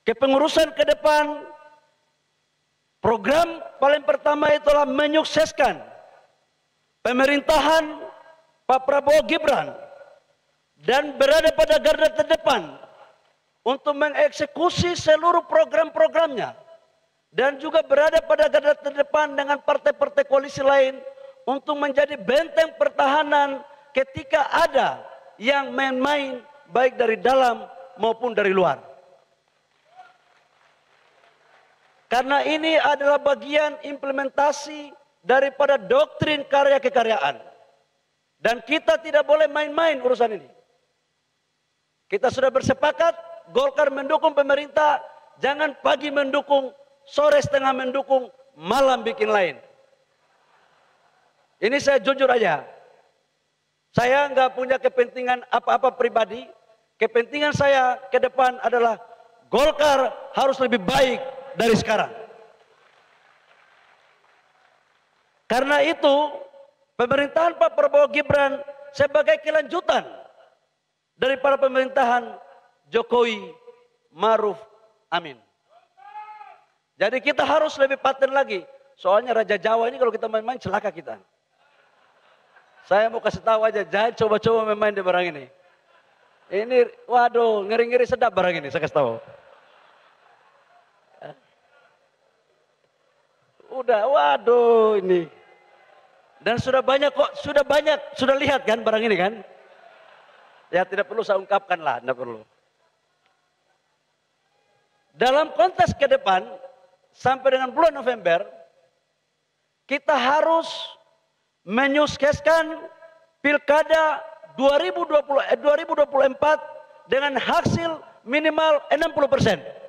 kepengurusan ke depan, program paling pertama itulah menyukseskan pemerintahan Pak Prabowo Gibran dan berada pada garda terdepan untuk mengeksekusi seluruh program-programnya dan juga berada pada garda terdepan dengan partai-partai koalisi lain untuk menjadi benteng pertahanan ketika ada yang main-main baik dari dalam maupun dari luar. Karena ini adalah bagian implementasi daripada doktrin karya kekaryaan. Dan kita tidak boleh main-main urusan ini. Kita sudah bersepakat, Golkar mendukung pemerintah, jangan pagi mendukung, sore setengah mendukung, malam bikin lain. Ini saya jujur aja. Saya nggak punya kepentingan apa-apa pribadi. Kepentingan saya ke depan adalah Golkar harus lebih baik dari sekarang. Karena itu, pemerintahan Pak Prabowo Gibran sebagai kelanjutan daripada pemerintahan Jokowi Maruf Amin. Jadi kita harus lebih paten lagi. Soalnya Raja Jawa ini kalau kita main-main celaka kita. Saya mau kasih tahu aja, jangan coba-coba main-main di barang ini. Ini, waduh, ngeri-ngeri sedap barang ini, saya kasih tahu. Udah, waduh ini. Dan sudah banyak kok, sudah lihat kan barang ini kan? Ya tidak perlu saya ungkapkan lah, tidak perlu. Dalam konteks ke depan, sampai dengan bulan November, kita harus menyukseskan Pilkada 2024 dengan hasil minimal 60%.